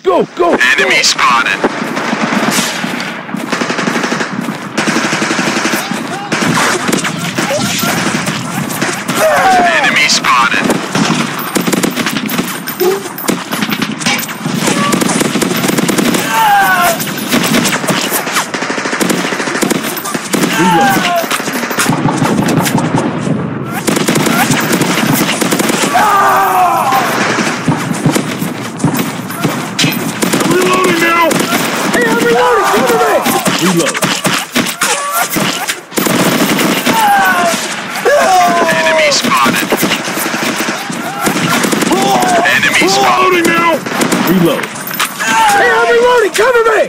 Go, go! Enemy spotted. Enemy spotted. Reloading now! Hey, I'm reloading! Cover me! Reload. Enemy spotted. Enemy spotted. Reloading now! Reload. Hey, I'm reloading! Cover me!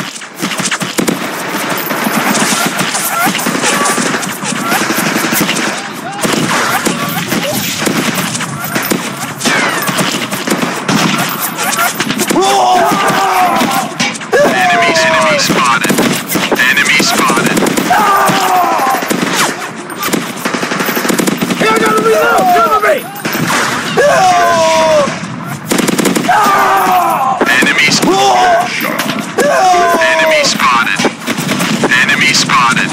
Enemy spotted. Enemy spotted. Hey, I gotta reload! Cover me! Enemy spotted. Enemy spotted. Enemy spotted.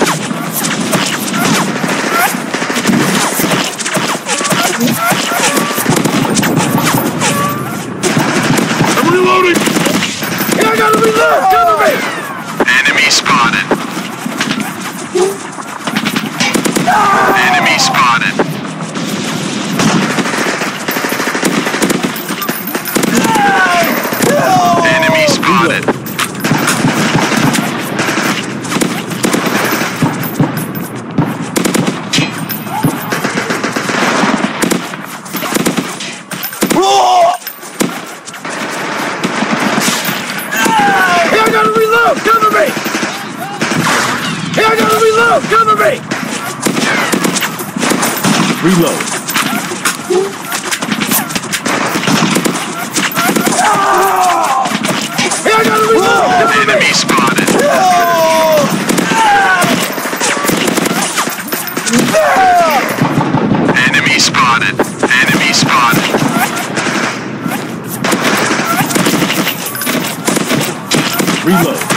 I'm reloading! Hey, I gotta reload! Cover me! Enemy spotted. Enemy spotted. Enemy spotted. Hey, I gotta reload! Cover me! Hey, I gotta reload! Cover me! Reload. Hey, I gotta reload! Cover me! Enemy spotted. Enemy spotted. Enemy spotted. Reload.